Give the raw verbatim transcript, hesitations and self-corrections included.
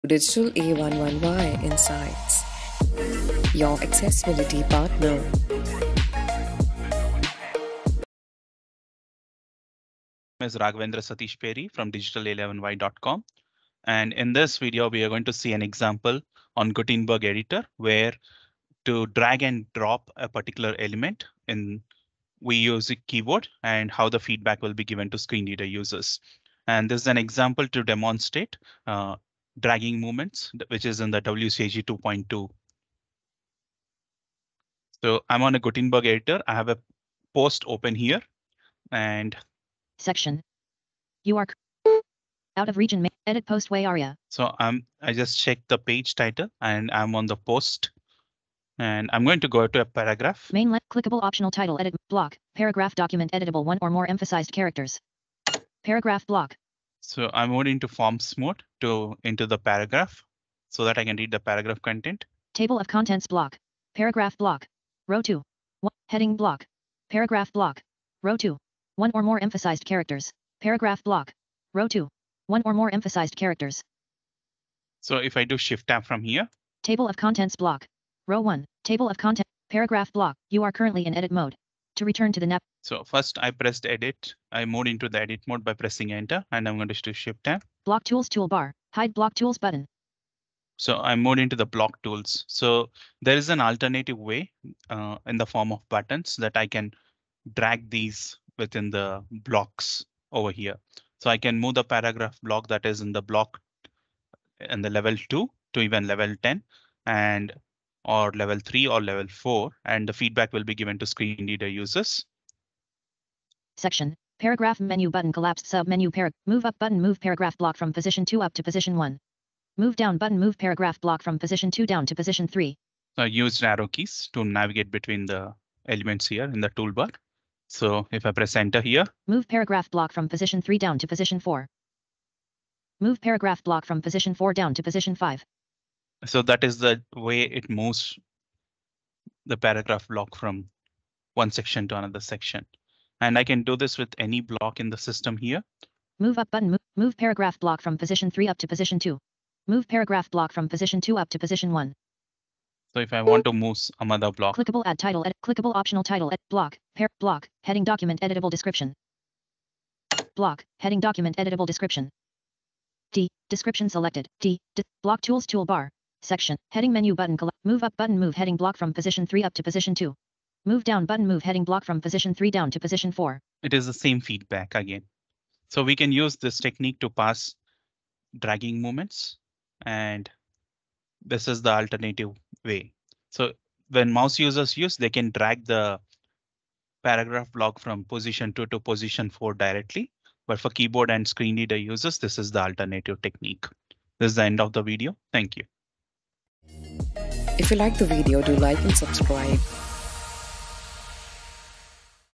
Digital A eleven Y Insights, your accessibility partner. My name is Raghavendra Satish Peri from digital eleven y dot com. And in this video, we are going to see an example on Gutenberg editor where to drag and drop a particular element in we use a keyboard and how the feedback will be given to screen reader users. And this is an example to demonstrate uh, dragging movements, which is in the W C A G two point two. So I'm on a Gutenberg editor. I have a post open here and section. You are out of region. Edit post way area. So I'm I just checked the page title and I'm on the post. And I'm going to go to a paragraph. Main left clickable optional title edit block paragraph document editable one or more emphasized characters. Paragraph block. So I'm moving into forms mode to into the paragraph so that I can read the paragraph content. Table of contents block. Paragraph block. Row two. One, heading block. Paragraph block. Row two. One or more emphasized characters. Paragraph block. Row two. One or more emphasized characters. So if I do shift tab from here. Table of contents block. Row one. Table of content. Paragraph block. You are currently in edit mode. To return to the nav. So first I pressed edit. I moved into the edit mode by pressing enter and I'm going to do shift tab. Block tools toolbar. Hide block tools button. So I moved into the block tools. So there is an alternative way uh, in the form of buttons that I can drag these within the blocks over here. So I can move the paragraph block that is in the block in the level two to even level ten and or level three or level four, and the feedback will be given to screen reader users. Section. Paragraph menu button collapsed sub menu parag move up button move paragraph block from position two up to position one. Move down button move paragraph block from position two down to position three. So I used arrow keys to navigate between the elements here in the toolbar. So if I press enter here. Move paragraph block from position three down to position four. Move paragraph block from position four down to position five. So that is the way it moves the paragraph block from one section to another section. And I can do this with any block in the system here. Move up button, move, move paragraph block from position three up to position two. Move paragraph block from position two up to position one. So if I want to move some other block. Clickable add title, edit, clickable optional title, edit, block, pair, block, heading document editable description. Block, heading document editable description. D, description selected, D, D block tools toolbar, section, heading menu button, move up button move heading block from position three up to position two. Move down button move heading block from position three down to position four. It is the same feedback again. So we can use this technique to pass dragging movements, and this is the alternative way. So when mouse users use, they can drag the paragraph block from position two to position four directly. But for keyboard and screen reader users, this is the alternative technique. This is the end of the video. Thank you. If you like the video, do like and subscribe.